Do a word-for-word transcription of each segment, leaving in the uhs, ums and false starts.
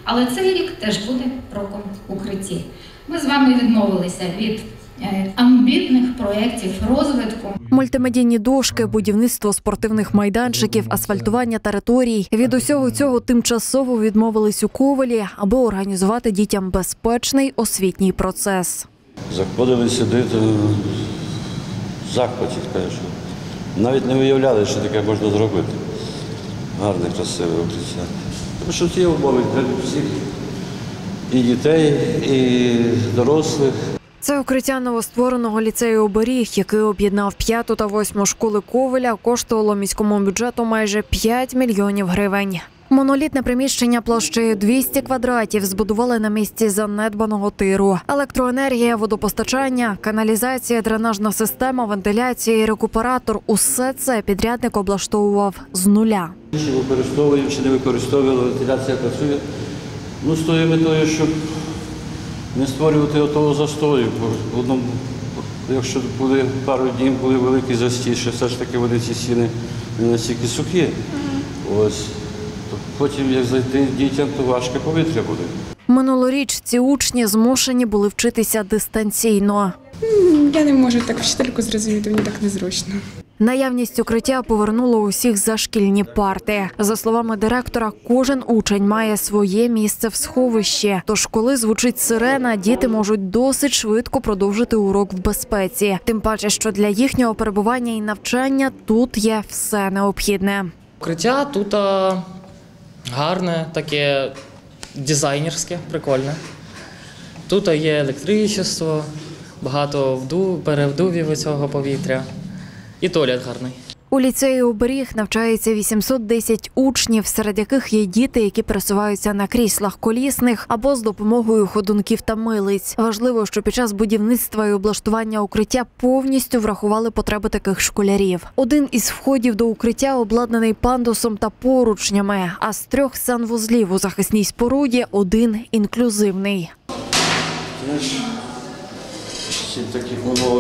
Але цей рік теж буде роком укриттів. Ми з вами відмовилися від амбітних проєктів розвитку. Мультимедійні дошки, будівництво спортивних майданчиків, асфальтування територій. Від усього цього тимчасово відмовились у Ковелі, аби організувати дітям безпечний освітній процес. Заходили сюди, то в захваті, конечно. Навіть не уявляли, що таке можна зробити. Гарне, красиве укриття. Тому що ті умови для всіх, і дітей, і дорослих. Це укриття новоствореного ліцею «Оберіг», який об'єднав п'яту та восьму школи Ковеля, коштувало міському бюджету майже п'ять мільйонів гривень. Монолітне приміщення площею двісті квадратів збудували на місці занедбаного тиру. Електроенергія, водопостачання, каналізація, дренажна система, вентиляція і рекуператор – усе це підрядник облаштовував з нуля. Чи використовуємо, чи не використовували, вентиляція працює. Ну, з тою метою, щоб не створювати отого застою. Бо, якщо були пару днів, були великі застій, що все ж таки вони ці стіни не настільки сухі. Ось. Потім, як зайти дітям, то важке повітря буде. Минулоріч ці учні змушені були вчитися дистанційно. Я не можу так вчительку зрозуміти, мені так незручно. Наявність укриття повернуло усіх за шкільні парти. За словами директора, кожен учень має своє місце в сховищі. Тож, коли звучить сирена, діти можуть досить швидко продовжити урок в безпеці. Тим паче, що для їхнього перебування і навчання тут є все необхідне. Укриття тут гарне, таке дизайнерське, прикольне. Тут є електричество, багато вдув, перевдувів цього повітря. І туалет гарний. У ліцеї «Оберіг» навчається вісімсот десять учнів, серед яких є діти, які пересуваються на кріслах колісних або з допомогою ходунків та милиць. Важливо, що під час будівництва і облаштування укриття повністю врахували потреби таких школярів. Один із входів до укриття обладнаний пандусом та поручнями, а з трьох санвузлів у захисній споруді один інклюзивний. Знаєш, всі такі умови.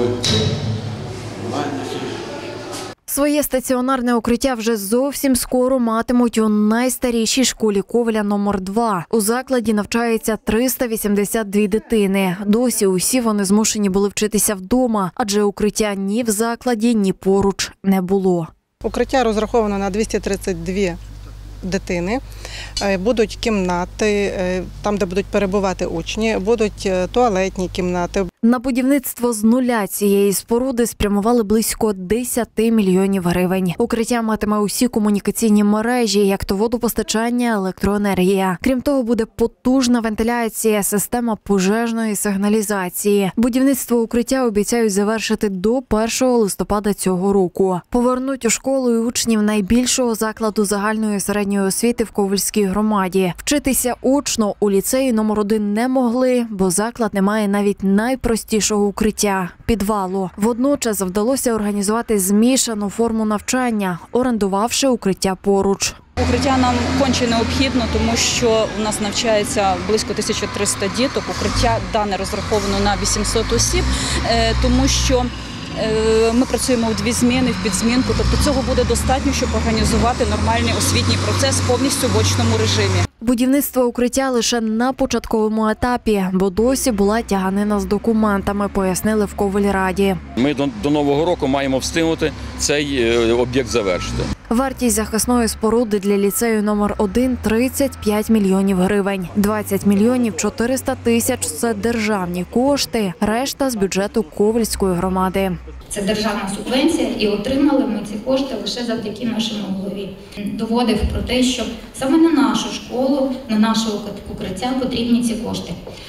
Своє стаціонарне укриття вже зовсім скоро матимуть у найстарішій школі Ковеля номер два. У закладі навчається триста вісімдесят дві дитини. Досі усі вони змушені були вчитися вдома, адже укриття ні в закладі, ні поруч не було. Укриття розраховано на двісті тридцять дві дитини. Будуть кімнати, там, де будуть перебувати учні, будуть туалетні кімнати. На будівництво з нуля цієї споруди спрямували близько десять мільйонів гривень. Укриття матиме усі комунікаційні мережі, як то водопостачання, електроенергія. Крім того, буде потужна вентиляція, система пожежної сигналізації. Будівництво укриття обіцяють завершити до першого листопада цього року. Повернуть у школу і учнів найбільшого закладу загальної середньої освіти в Ковельській громаді. Вчитися очно у ліцеї номер один не могли, бо заклад не має навіть найпростішого укриття – підвалу. Водночас вдалося організувати змішану форму навчання, орендувавши укриття поруч. Укриття нам конче необхідно, тому що у нас навчається близько тисяча триста діток. Укриття дане розраховано на вісімсот осіб, тому що ми працюємо в дві зміни, в підзмінку, тобто цього буде достатньо, щоб організувати нормальний освітній процес повністю в очному режимі. Будівництво укриття лише на початковому етапі, бо досі була тяганина з документами, пояснили в Ковельраді. Ми до, до Нового року маємо встигнути цей об'єкт завершити. Вартість захисної споруди для ліцею номер один – тридцять п'ять мільйонів гривень. двадцять мільйонів чотириста тисяч – це державні кошти, решта – з бюджету Ковельської громади. Це державна субвенція, і отримали ми ці кошти лише завдяки нашому голові. Доводив про те, що саме на нашу школу, на наше укриття потрібні ці кошти.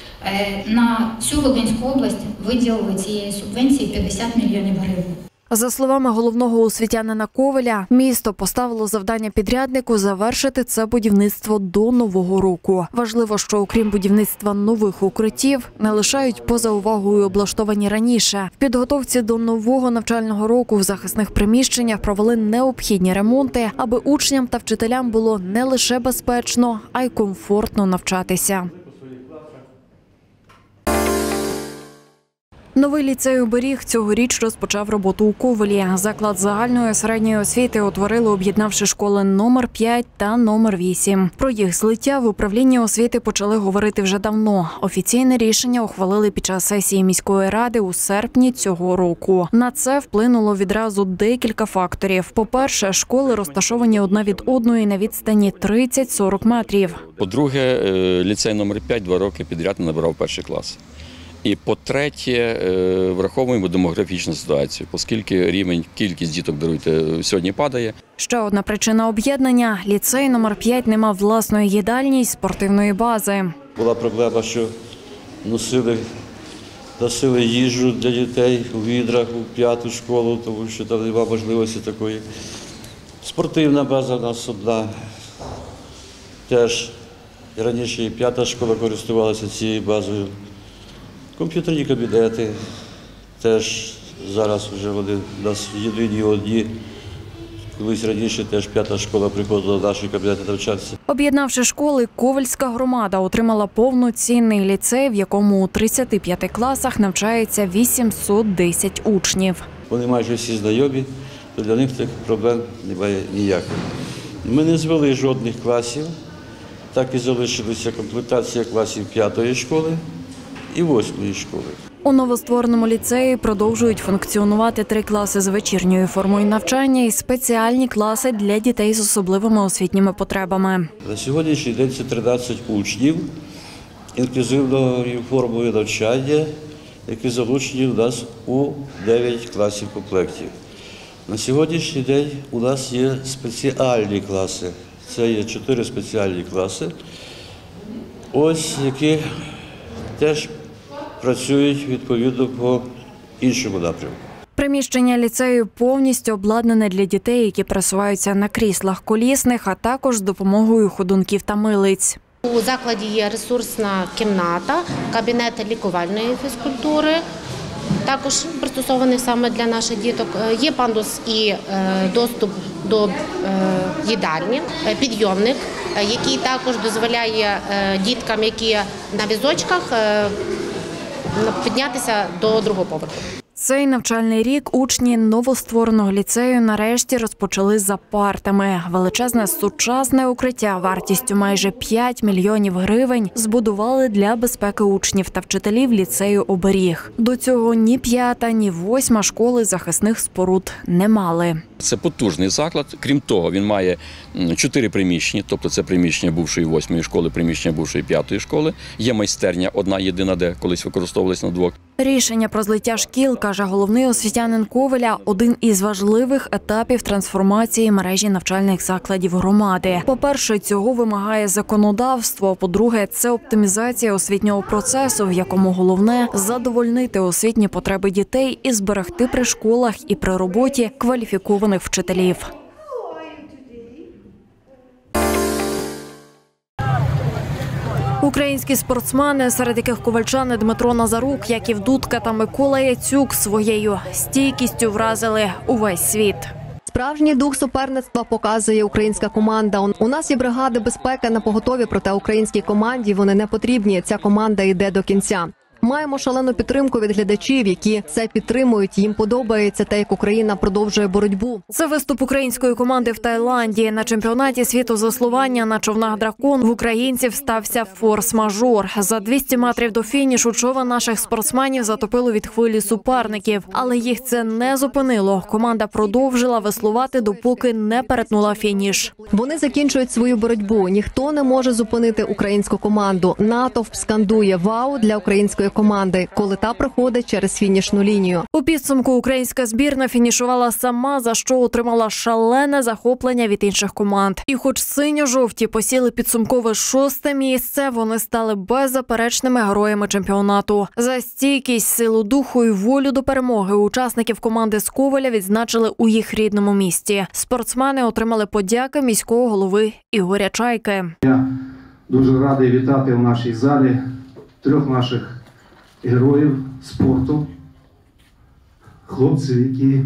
На всю Волинську область виділили цієї субвенції п'ятдесят мільйонів гривень. За словами головного освітянина Ковеля, місто поставило завдання підряднику завершити це будівництво до Нового року. Важливо, що окрім будівництва нових укриттів, не лишають поза увагою облаштовані раніше. В підготовці до нового навчального року в захисних приміщеннях провели необхідні ремонти, аби учням та вчителям було не лише безпечно, а й комфортно навчатися. Новий ліцей «Оберіг» цьогоріч розпочав роботу у Ковелі. Заклад загальної середньої освіти утворили, об'єднавши школи номер п'ять та номер вісім. Про їх злиття в управлінні освіти почали говорити вже давно. Офіційне рішення ухвалили під час сесії міської ради у серпні цього року. На це вплинуло відразу декілька факторів. По-перше, школи розташовані одна від одної на відстані тридцять-сорок метрів. По-друге, ліцей номер п'ять два роки підряд не набирав перший клас. І по-третє, враховуємо демографічну ситуацію, оскільки рівень, кількість діток, даруйте, сьогодні падає. Ще одна причина об'єднання – ліцей номер п'ять не мав власної їдальні й спортивної бази. Була проблема, що носили, носили їжу для дітей у відрах, у п'яту школу, тому що там немає можливості такої. Спортивна база в нас одна. Теж раніше і п'ята школа користувалася цією базою. Комп'ютерні кабінети теж зараз вже вони у нас єдині одні. Колись раніше теж п'ята школа приходила в наші кабінети навчатися. Об'єднавши школи, Ковельська громада отримала повноцінний ліцей, в якому у тридцяти п'яти класах навчається вісімсот десять учнів. Вони майже всі знайомі, то для них таких проблем немає ніяких. Ми не звели жодних класів, так і залишилася комплектація класів п'ятої школи і восьмої школи. У новоствореному ліцеї продовжують функціонувати три класи з вечірньою формою навчання і спеціальні класи для дітей з особливими освітніми потребами. На сьогоднішній день це тринадцять учнів інклюзивною формою навчання, які залучені у нас у дев'ять класів комплектів. На сьогоднішній день у нас є спеціальні класи. Це є чотири спеціальні класи, ось які теж працюють відповідно по іншому напрямку. Приміщення ліцею повністю обладнане для дітей, які пересуваються на кріслах колісних, а також з допомогою ходунків та милиць. У закладі є ресурсна кімната, кабінет лікувальної фізкультури, також пристосований саме для наших діток. Є пандус і доступ до їдальні, підйомник, який також дозволяє діткам, які на візочках, піднятися до другого поверху. Цей навчальний рік учні новоствореного ліцею нарешті розпочали за партами. Величезне сучасне укриття вартістю майже п'ять мільйонів гривень збудували для безпеки учнів та вчителів ліцею «Оберіг». До цього ні п'ята, ні восьма школи захисних споруд не мали. Це потужний заклад. Крім того, він має чотири приміщення, тобто це приміщення бувшої восьмої школи, приміщення бувшої п'ятої школи. Є майстерня одна єдина, де колись використовувалися на двох. Рішення про злиття шкіл, каже головний освітянин Ковеля, один із важливих етапів трансформації мережі навчальних закладів громади. По-перше, цього вимагає законодавство. По-друге, це оптимізація освітнього процесу, в якому головне – задовольнити освітні потреби дітей і зберегти при школах і при роботі кваліфікованих вчителів. Українські спортсмени, серед яких ковальчани Дмитро Назарук, Яків Дудка та Микола Яцюк, своєю стійкістю вразили увесь світ. Справжній дух суперництва показує українська команда. У нас є бригади безпеки на поготові, проте українській команді вони не потрібні. Ця команда йде до кінця. Маємо шалену підтримку від глядачів, які це підтримують. Їм подобається те, як Україна продовжує боротьбу. Це виступ української команди в Таїланді. На чемпіонаті світу з веслування на човнах «Дракон» в українців стався форс-мажор. За двісті метрів до фінішу човен наших спортсменів затопило від хвилі суперників. Але їх це не зупинило. Команда продовжила веслувати, допоки не перетнула фініш. Вони закінчують свою боротьбу. Ніхто не може зупинити українську команду. Натовп скандує «Вау» для української команди, коли та проходить через фінішну лінію. У підсумку українська збірна фінішувала сама, за що отримала шалене захоплення від інших команд. І хоч синьо-жовті посіли підсумкове шосте місце, вони стали беззаперечними героями чемпіонату. За стійкість, силу духу і волю до перемоги учасників команди з Ковеля відзначили у їх рідному місті. Спортсмени отримали подяки міського голови Ігоря Чайки. Я дуже радий вітати в нашій залі трьох наших героїв спорту, хлопців, які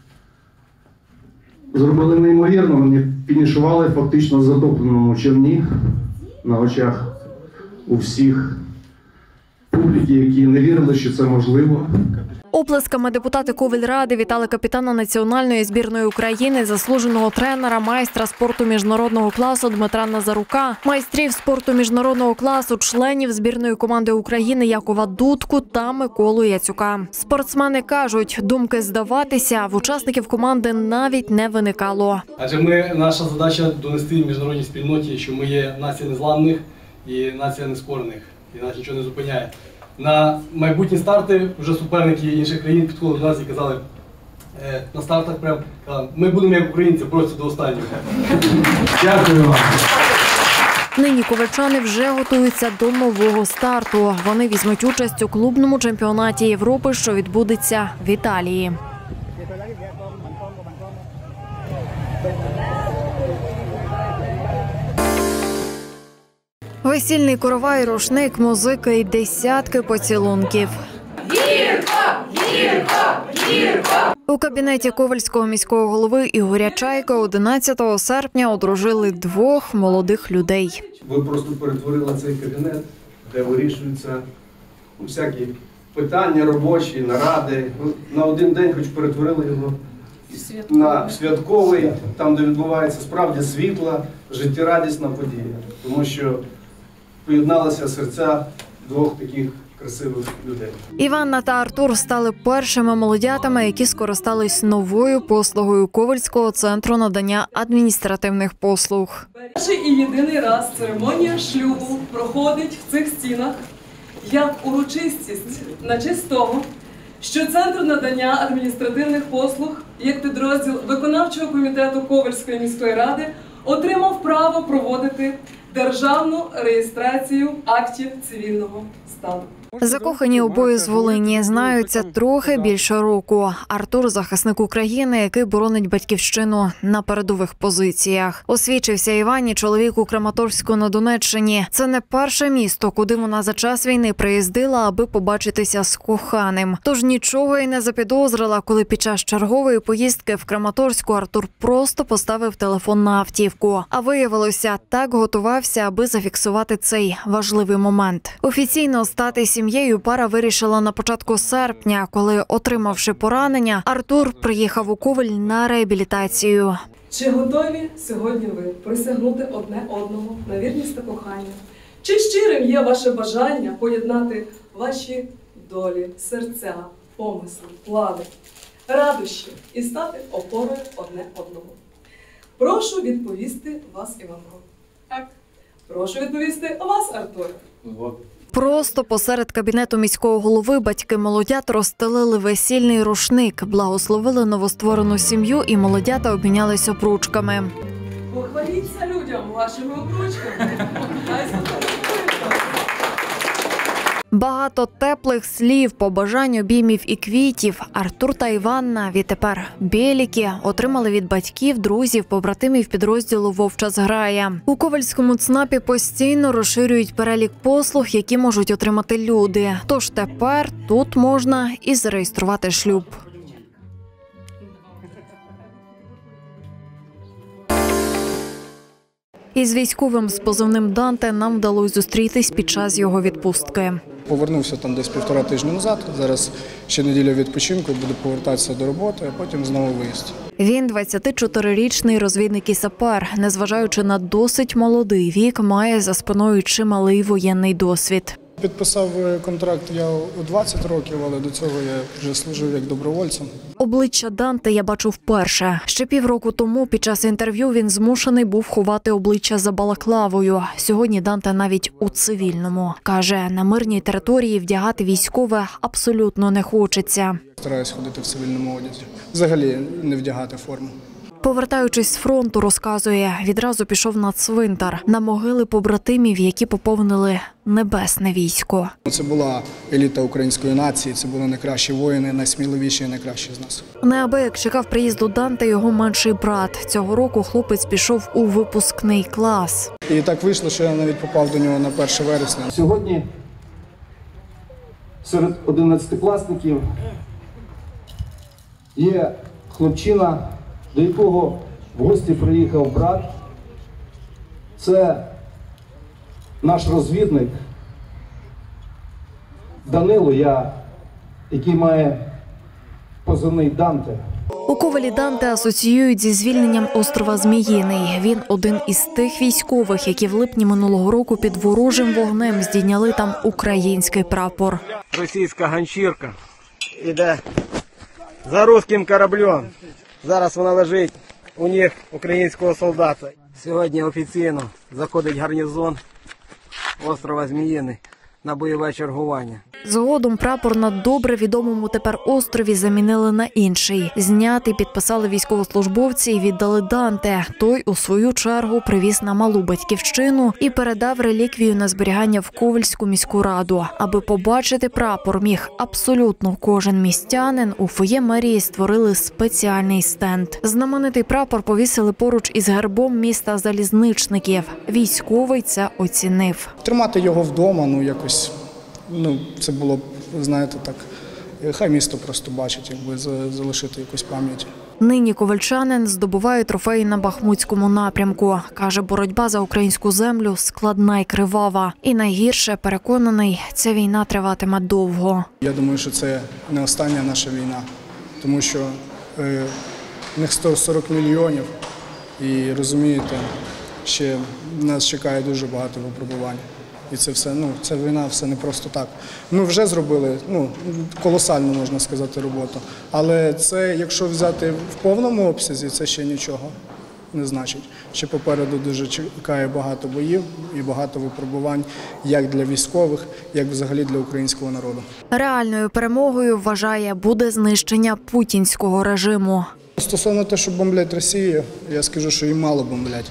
зробили неймовірно, вони фінішували фактично в затопленому човні на очах у всіх публіки, які не вірили, що це можливо. Оплесками депутати Ковельради вітали капітана національної збірної України, заслуженого тренера, майстра спорту міжнародного класу Дмитра Назарука, майстрів спорту міжнародного класу, членів збірної команди України Якова Дудку та Миколу Яцюка. Спортсмени кажуть, думки здаватися в учасників команди навіть не виникало. Адже ми, наша задача донести міжнародній спільноті, що ми є нація незламних і нація нескорених, і нас нічого не зупиняє. На майбутні старти вже суперники інших країн підходили до нас і казали е, на стартах прям, казали, ми будемо як українці, просто до останнього. Дякую вам. Нині ковальчани вже готуються до нового старту. Вони візьмуть участь у клубному чемпіонаті Європи, що відбудеться в Італії. Весільний коровай, рушник, музика і десятки поцілунків. Гірко! Гірко! Гірко! У кабінеті Ковельського міського голови Ігоря Чайка одинадцятого серпня одружили двох молодих людей. Ви просто перетворили цей кабінет, де вирішуються всякі питання робочі, наради. На один день хоч перетворили його на святковий, там, де відбувається справді світла, життєрадісна подія. Тому що поєдналися серця двох таких красивих людей. Іванна та Артур стали першими молодятами, які скористались новою послугою Ковельського центру надання адміністративних послуг. Перший і єдиний раз церемонія шлюбу проходить в цих стінах як урочистість на честь того, що Центр надання адміністративних послуг, як підрозділ виконавчого комітету Ковельської міської ради, отримав право проводити державну реєстрацію актів цивільного стану. Закохані обоє з Волині, знаються трохи більше року. Артур – захисник України, який боронить батьківщину на передових позиціях. Освідчився Іванні чоловік у Краматорську на Донеччині. Це не перше місто, куди вона за час війни приїздила, аби побачитися з коханим. Тож нічого й не запідозрила, коли під час чергової поїздки в Краматорську Артур просто поставив телефон на автівку. А виявилося, так готувався, аби зафіксувати цей важливий момент. Офіційно стати сім'єю пара вирішила на початку серпня, коли, отримавши поранення, Артур приїхав у Ковель на реабілітацію. Чи готові сьогодні ви присягнути одне одному на вірність та кохання? Чи щирим є ваше бажання поєднати ваші долі, серця, помисли, плани, радощі і стати опорою одне одному? Прошу відповісти вас, Іванко. Так. Прошу відповісти вас, Артур. Просто посеред кабінету міського голови батьки молодят розстелили весільний рушник, благословили новостворену сім'ю і молодята обмінялися обручками. Похваліться людям вашими обручками. Хай Багато теплих слів, побажань, обіймів і квітів. Артур та Іванна, відтепер Бєліки, отримали від батьків, друзів, побратимів підрозділу «Вовча зграя». У Ковельському ЦНАПі постійно розширюють перелік послуг, які можуть отримати люди. Тож тепер тут можна і зареєструвати шлюб. Із військовим з позивним «Данте» нам вдалося зустрітись під час його відпустки. Повернувся там десь півтора тижня назад, зараз ще неділя відпочинку, буду повертатися до роботи, а потім знову виїзд. Він двадцятичотирирічний розвідник і сапер. Незважаючи на досить молодий вік, має за спиною чималий воєнний досвід. Підписав контракт я у двадцять років, але до цього я вже служив як добровольцем. Обличчя Данте я бачу вперше. Ще півроку тому під час інтерв'ю він змушений був ховати обличчя за балаклавою. Сьогодні Данте навіть у цивільному. Каже, на мирній території вдягати військове абсолютно не хочеться. Стараюсь ходити в цивільному одязі. Взагалі не вдягати форму. Повертаючись з фронту, розказує, відразу пішов на цвинтар, на могили побратимів, які поповнили небесне військо. Це була еліта української нації, це були найкращі воїни, найсміливіші і найкращі з нас. Неабияк чекав приїзду Данте його менший брат. Цього року хлопець пішов у випускний клас. І так вийшло, що я навіть попав до нього на перше вересня. Сьогодні серед одинадцятикласників є хлопчина, до якого в гості приїхав брат. Це наш розвідник, Данило, я, який має позивний Данте. У Ковелі Данте асоціюють зі звільненням острова Зміїний. Він один із тих військових, які в липні минулого року під ворожим вогнем здійняли там український прапор. Російська ганчірка іде за руським кораблем. Зараз вона лежить у ніг українського солдата. Сьогодні офіційно заходить гарнізон острова Зміїний на бойове чергування. Згодом прапор на добре відомому тепер острові замінили на інший. Знятий підписали військовослужбовці і віддали Данте. Той, у свою чергу, привіз на малу батьківщину і передав реліквію на зберігання в Ковельську міську раду. Аби побачити прапор міг абсолютно кожен містянин, у фоє мерії створили спеціальний стенд. Знаменитий прапор повісили поруч із гербом міста залізничників. Військовий це оцінив. Тримати його вдома, ну якось, ну це було б, знаєте, так, хай місто просто бачить, якби залишити якусь пам'ять. Нині ковальчанин здобуває трофеї на Бахмутському напрямку. Каже, боротьба за українську землю складна й кривава. І найгірше, переконаний, ця війна триватиме довго. Я думаю, що це не остання наша війна, тому що е, в них сто сорок мільйонів і, розумієте, ще нас чекає дуже багато випробувань. І це все, ну, ця війна все не просто так. Ми вже зробили, ну, колосальну, можна сказати, роботу. Але це, якщо взяти в повному обсязі, це ще нічого не значить. Ще попереду дуже чекає багато боїв і багато випробувань, як для військових, як взагалі для українського народу. Реальною перемогою, вважає, буде знищення путінського режиму. Стосовно того, що бомблять Росію, я скажу, що і мало бомблять.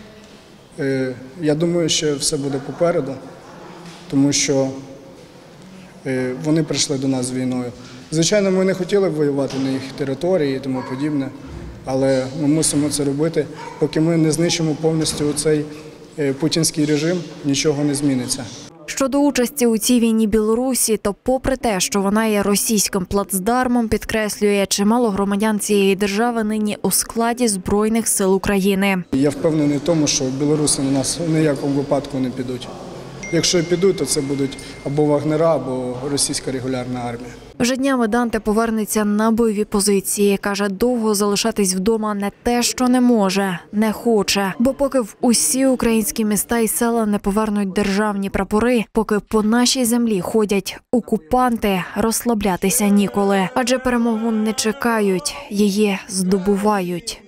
Я думаю, що все буде попереду, тому що вони прийшли до нас з війною. Звичайно, ми не хотіли б воювати на їх території і тому подібне, але ми мусимо це робити. Поки ми не знищимо повністю цей путінський режим, нічого не зміниться. Щодо участі у цій війні Білорусі, то попри те, що вона є російським плацдармом, підкреслює, чимало громадян цієї держави нині у складі Збройних сил України. Я впевнений в тому, що білоруси на нас в ніякому випадку не підуть. Якщо підуть, то це будуть або вагнера, або російська регулярна армія. Вже днями Данте повернеться на бойові позиції. Каже, довго залишатись вдома не те, що не може, не хоче. Бо поки в усі українські міста і села не повернуть державні прапори, поки по нашій землі ходять окупанти, розслаблятися ніколи. Адже перемогу не чекають, її здобувають.